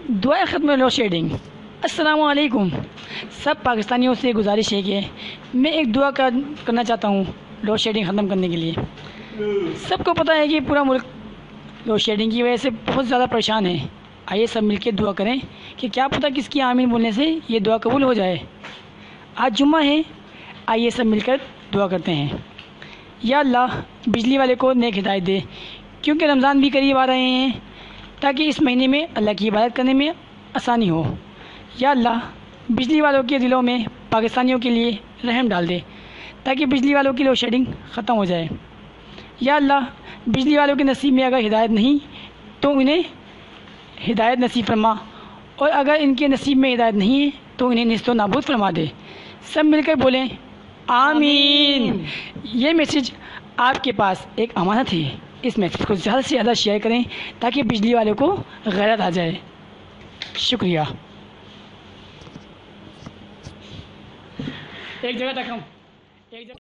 دعائیں ختم load shedding. السلام علیکم، سب پاکستانیوں سے گزارش ہے کہ میں ایک دعا کرنا چاہتا ہوں لوڈ شیڈنگ ختم کرنے کے لیے۔ سب کو پتہ ہے کہ پورا ملک لوڈ شیڈنگ کی وجہ سے بہت زیادہ پریشان ہے۔ آئیے سب مل کے دعا کریں کہ کیا پتہ کس کی آمین بولنے سے یہ دعا قبول ہو جائے۔ آج جمعہ ہے، آئیے سب مل کر دعا کرتے ہیں۔ یا اللہ، بجلی والے کو نیک ہدایت دے، کیونکہ رمضان بھی قریب آ رہے ہیں، تاکہ اس مہینے میں اللہ کی عبادت کرنے میں آسانی ہو۔ یا اللہ، بجلی والوں کے دلوں میں پاکستانیوں کے لیے رحم ڈال دے، تاکہ بجلی والوں کی لوڈ شیڈنگ ختم ہو جائے۔ یا اللہ، بجلی والوں کے نصیب میں اگر ہدایت نہیں تو انہیں ہدایت نصیب فرما، اور اگر ان کے نصیب میں ہدایت نہیں ہے تو انہیں نیست و نابود فرما دے۔ سب مل کر بولیں آمین۔ یہ میسیج آپ کے پاس ایک امانت ہے، اس میسیج کو زیادہ سے زیادہ شیئر کریں تاکہ بجلی والوں کو غیرت آ جائے۔ شکریہ۔ ایک جگہ تک ہم